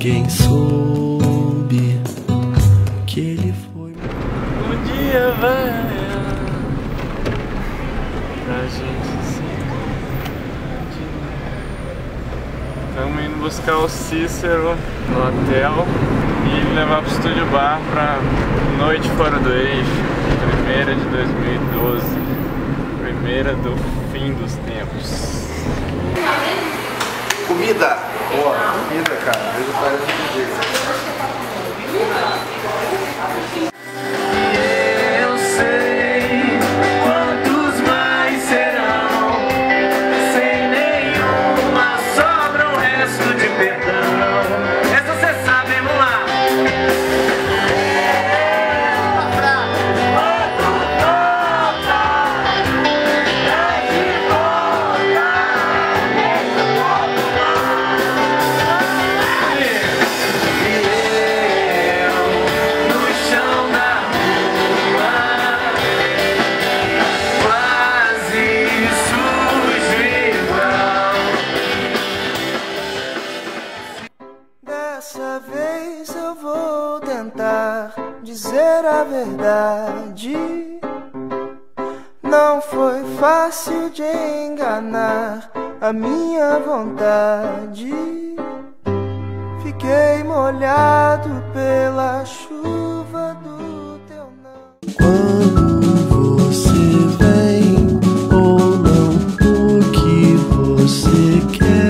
ninguém soube que ele foi. Um dia vai pra gente se Estamos indo buscar o Cícero no hotel e levar pro Estúdio Bar pra Noite Fora do Eixo, primeira de 2012, primeira do fim dos tempos. Comida! Boa, comida, cara. Vegetariano de jeito. Eu sei quantos mais serão, sem nenhuma sobra um resto de perdão. Essa cê sabe, vamos lá. Dessa vez eu vou tentar dizer a verdade. Não foi fácil de enganar a minha vontade. Fiquei molhado pela chuva do teu não. Quando você vem ou não, o que você quer?